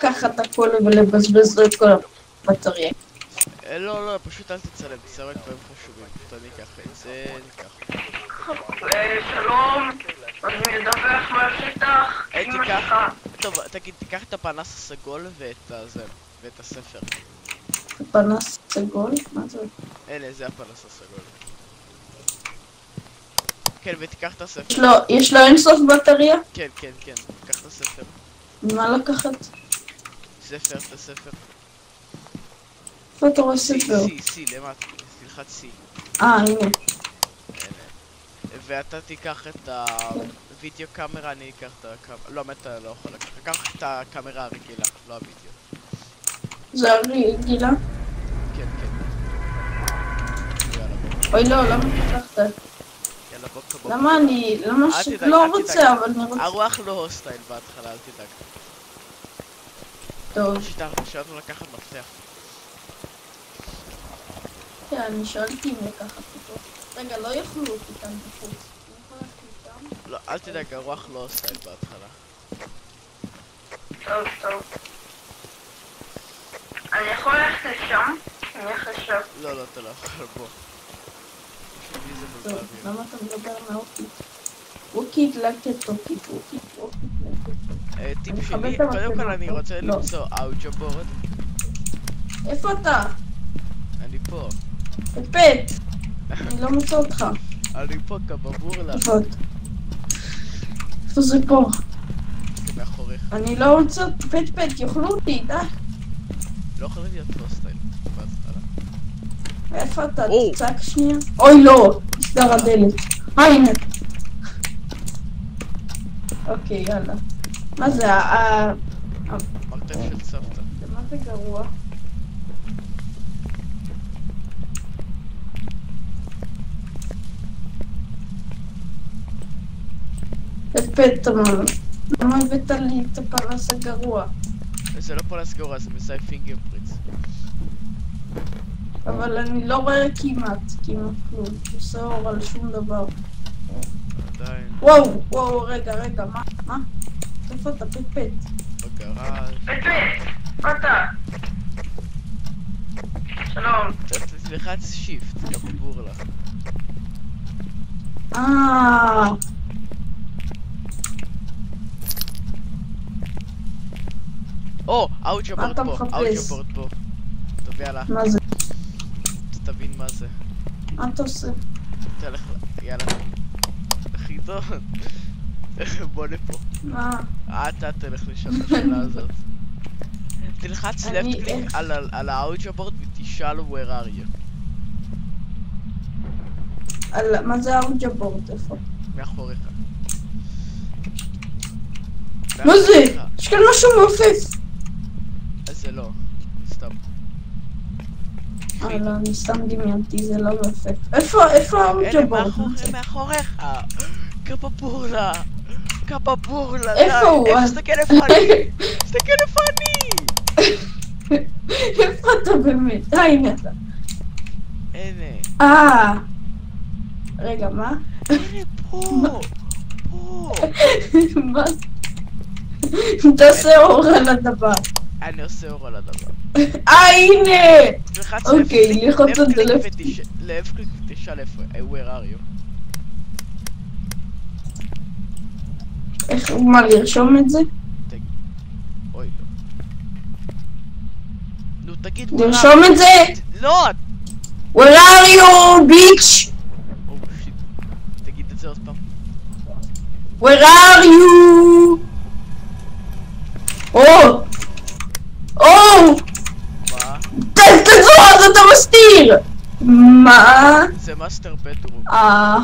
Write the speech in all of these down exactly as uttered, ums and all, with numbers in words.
לקחת הכל ולבזבז לו את כל הבטריה. לא, לא, פשוט אל תצלם, תצלם את דברים חשובים. אני אקח את זה, ניקח. שלום, אני מדווח מהשטח. תיקח, טוב, תגיד, תיקח את הפנס הסגול ואת הזה, ואת הספר. הפנס סגול? מה זה? הנה, זה הפנס הסגול. כן, ותיקח את הספר. יש לו, יש לו אינסוף בטריה? כן, כן, כן, תיקח את הספר. מה לקחת? ספר, את הספר. איפה אתה רואה ספר? סי, סי, למטה, תלחץ סי. אה, הנה. ואתה תיקח את הוידאו קאמרה, אני אקח את הקאמרה, לא, אתה לא יכול לקחת, קח את הקאמרה הרגילה, לא הוידאו. זה הרגילה? כן, כן. אוי לא, למה תקחת? יאללה, בוא קבוק. למה אני, למה ש... לא רוצה, אבל אני רוצה. הרוח לא הוסטייל בהתחלה, אל תדאג. טוב. שאלנו לקחת מפתח. כן, אני שאלתי אם לקחת אותו. רגע, לא יאכלו אותי כאן בחוץ. אני יכול ללכת איתם? לא, אל תדאג, הרוח לא הוסטייל בהתחלה. טוב, טוב. אני יכול ללכת לשם? אני הולך לשם. לא, לא, אתה לא יכול, בוא. טוב, למה אתה מדבר מהאוקית? אוקית לקט אוקית, אוקית, אוקית לקט. טיפ שלי, קודם כל אני רוצה למצוא אאוג'בורד. איפה אתה? אני פה. פפט! אני לא מוצא אותך. אני פה, קבאבורלה. איפה? איפה זה פה? זה מאחוריך. אני לא מוצא, פפט פט, יאכלו אותי, די. לא יכול להיות הוסטייל, בהתחלה. איפה אתה? תצעק שנייה? אוי לא! נסגר הדלת. אה, הנה. אוקיי, יאללה. מה זה? ה... מרתף של סבתא. מה זה גרוע? פפט, למה הבאת לי את הפרס הגרוע? זה לא פרס גרוע, זה מזהה פינגר פריץ. אבל אני לא רואה כמעט, כמעט כלום. עושה אור על שום דבר. עדיין. וואו, וואו, רגע, רגע, מה? מה? איפה אתה, פפט? בגראז'. פפט! מה אתה? שלום. תלחץ שיפט, קבאבורלה. אה. או, אאוג'בורד פה, אאוג'בורד פה. טוב, יאללה. מה זה? תבין מה זה. מה אתה עושה? תלך, יאללה. חידון. בוא לפה. מה? אתה תלך לשם את השאלה הזאת. תלחץ לפט קליק על האאוג'בורד ותשאל where are you. מה זה האאוג'בורד? איפה? מאחוריך. מה זה? יש כאן משהו מעופף. אז זה לא, סתם. אה לא, אני סתם דמיינתי, זה לא מעופף. איפה, איפה האאוג'בורד? אלה מאחוריך. קבאבורלה. קבאבורלה. איפה הוא? תסתכל איפה אני. תסתכל איפה אני. איפה אתה באמת? אה, הנה אתה. הנה. אה. רגע, מה? הנה פה. פה. מה? תעשה אור על הדבר. אני עושה אור על הדבר. אה, הנה! תלחץ אוקיי, ללחוץ את זה לפט. לפט קליק ותשאל איפה, where are you. איך, מה, לרשום את זה? אוי לא. נו תגיד, לרשום את זה? לא! Where are you, bitch? או שיט. תגיד את זה עוד פעם. Where are you? או! או! מה? תזור, אז אתה מסתיר! מה? זה מאסטר בדרום. אה...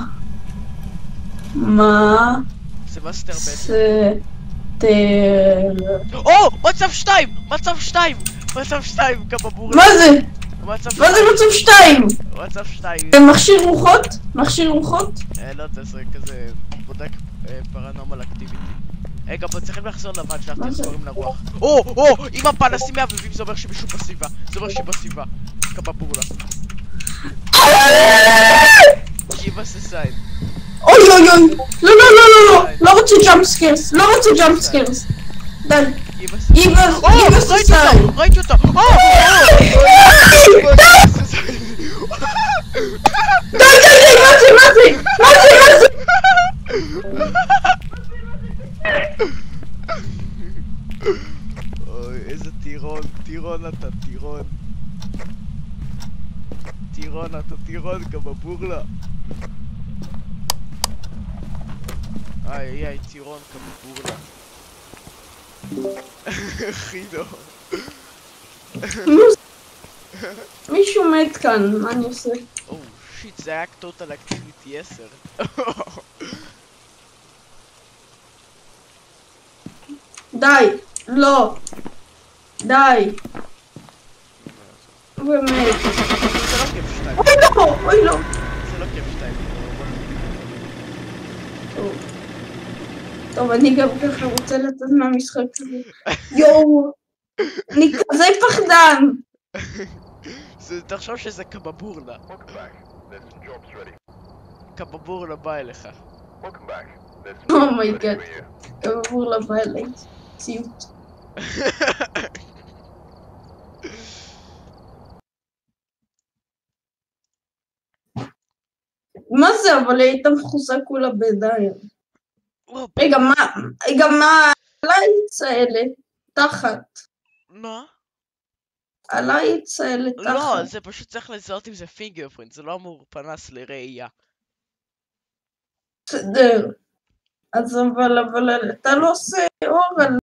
מה? זה מאסטר בדרום. סתר... או! מצב שתיים! מצב שתיים! מצב שתיים! קבאבורלה. מה זה? מה זה מצב שתיים? מצב שתיים. זה מכשיר רוחות? מכשיר רוחות? אה, לא יודע, זה כזה בודק פרנורמל אקטיביטי. רגע, בוא צריכים לחזור לבד שאנחנו קוראים לרוח. או! או! אם הפנסים מהבהבים זה אומר שמישהו בסביבה. זה אומר שהיא בסביבה. קבאבורלה. Give us a sign. אוי אוי אוי! לא לא לא לא לא! לא רוצה ג'אמפ סקיירס! לא רוצה ג'אמפ סקיירס! די! איבס. איבס, או! איבס ראיתי עשאי. אותה! ראיתי אותה! או! די, די, די, מה זה, מה זה? מה זה, מה זה? אוי, איזה טירון, טירון אתה, טירון. טירון אתה, טירון, קבבורלה. איי איי איי, טירון, קבבורלה. חידו. מישהו מת כאן, מה אני עושה? או שיט, זה היה טוטל אקטיביטי עשר. די, לא. די. באמת. זה לא כיף שתיים. אוי לא, אוי לא. זה לא כיף שתיים. טוב. טוב, אני גם ככה רוצה לצאת מהמשחק הזה. יואו. אני כזה פחדן. תחשוב שזה קבבורלה. קבבורלה בא אליך. אומייגאד. קבבורלה בא אליי. ציוט. מה זה? אבל היא הייתה מכוסה כולה בידיים. רגע, מה? רגע, מה? הלייטס האלה תחת. מה? הלייטס האלה תחת. לא, זה פשוט צריך לזהות אם זה פינגרפרינט, זה לא אמור פנס לראייה. בסדר. אז אבל, אבל אתה לא עושה אור על